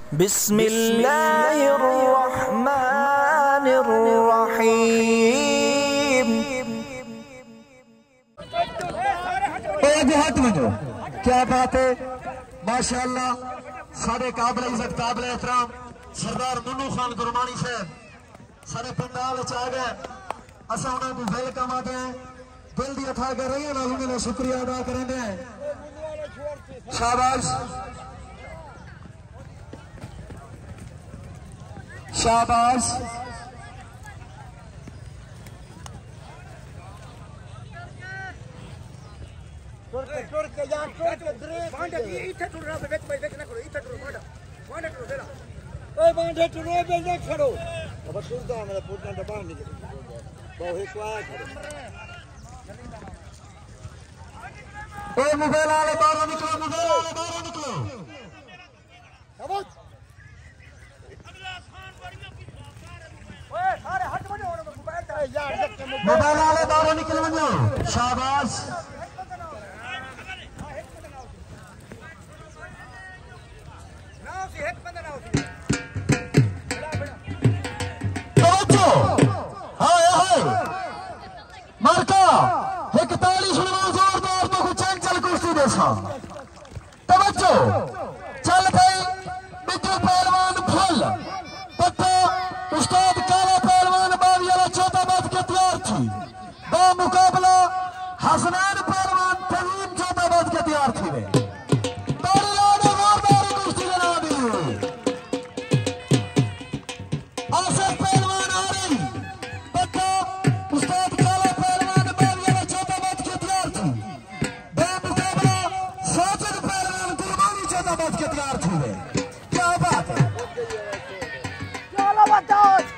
बिस्मिल्लाहिर्रहमानिर्रहीम। क्या बात है, माशाअल्लाह। सारे काबिल इज्जत काबिल एहतराम सरदार मुन्नू खान गुरमानी साहब सारे पंडाल च आ गए। असा उन्होंने वेलकम आते हैं, दिल दी अथा कर रही है ना, उन्होंने शुक्रिया अदा करेंगे। शाबाश शाबाश। मोबाइल वाले बाहर निकलो, मोबाइल वाले बाहर निकलो। मोबाइल वाले बाहर निकल वञो। शाबाश मार्का एक ताली सुनवा जोरदार तो कुछ चंचल कुश्ती देसा। तवज्जो चल भाई मिट्टू पहलवान फुल पत्ता उस्ताद काला पहलवान बावियाला चौथा बात के तैयार थी। बा मुकाबला हसनैन पहलवान तजीम चौथा बात के तैयार थी। वे ताली लाने जोरदार कुश्ती बना दी। आसिफ पहलवान आ रही पत्ता उस्ताद काला पहलवान बावियाला चौथा बात के तैयार थी। बा मुकाबला साजिद पहलवान गुरबानी चौथा बात के तैयार थी। वे क्या बात है।